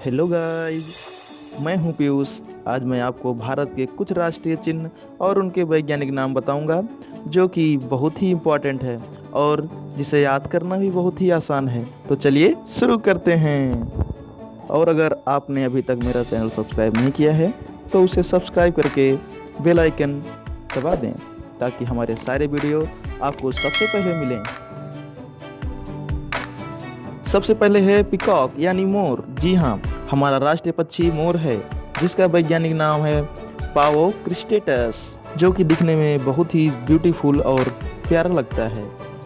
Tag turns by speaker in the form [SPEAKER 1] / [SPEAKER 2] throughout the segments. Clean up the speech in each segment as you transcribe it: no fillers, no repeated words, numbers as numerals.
[SPEAKER 1] Hello guys, मैं हूं पीयूष। आज मैं आपको भारत के कुछ राष्ट्रीय चिन्ह और उनके वैज्ञानिक नाम बताऊंगा, जो कि बहुत ही इम्पोर्टेंट है और जिसे याद करना भी बहुत ही आसान है। तो चलिए शुरू करते हैं। और अगर आपने अभी तक मेरा चैनल सब्सक्राइब नहीं किया है तो उसे सब्सक्राइब करके बेल आइकन दबा दें, ताकि हमारे सारे वीडियो आपको सबसे पहले मिलें। सबसे पहले है पिकॉक यानी मोर। जी हाँ, हमारा राष्ट्रीय पक्षी मोर है, जिसका वैज्ञानिक नाम है पावो क्रिस्टेटस, जो कि दिखने में बहुत ही ब्यूटीफुल और प्यारा लगता है।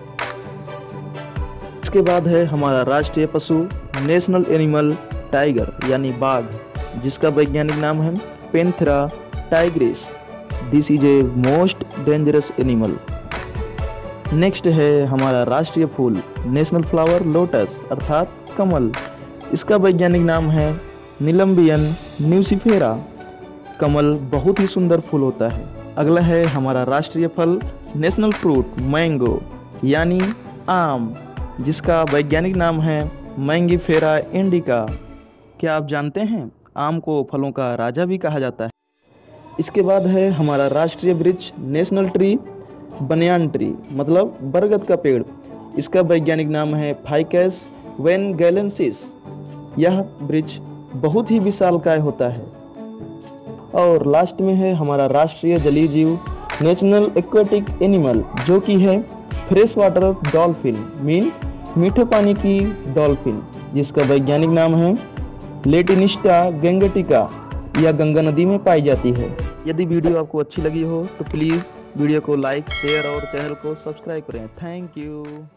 [SPEAKER 1] इसके बाद है हमारा राष्ट्रीय पशु नेशनल एनिमल टाइगर यानी बाघ, जिसका वैज्ञानिक नाम है Panthera tigris. This is a most dangerous animal. Next है हमारा राष्ट्रीय फूल नेशनल फ्लावर लोटस अर्थात कमल। इसका वैज्ञानिक नाम है निलंबियन न्यूसिफेरा। कमल बहुत ही सुंदर फूल होता है। अगला है हमारा राष्ट्रीय फल नेशनल फ्रूट मैंगो यानी आम, जिसका वैज्ञानिक नाम है मैंगीफेरा इंडिका। क्या आप जानते हैं आम को फलों का राजा भी कहा जाता है। इसके बाद है हमारा राष्ट्रीय वृक्ष नेशनल ट्री बनियान ट्री, मतलब बरगद का पेड़। इसका वैज्ञानिक नाम है फाइकस वेनगैलेंसिस। यह वृक्ष बहुत ही विशालकाय होता है। और लास्ट में है हमारा राष्ट्रीय जलीय जीव नेशनल एक्वेटिक एनिमल, जो कि है फ्रेश वाटर डॉल्फिन मीन्स मीठे पानी की डॉल्फिन, जिसका वैज्ञानिक नाम है लेटिनिस्टा गैंगेटिका। यह गंगा नदी में पाई जाती है। यदि वीडियो आपको अच्छी लगी हो तो प्लीज़ वीडियो को लाइक, शेयर और चैनल को सब्सक्राइब करें। Thank you.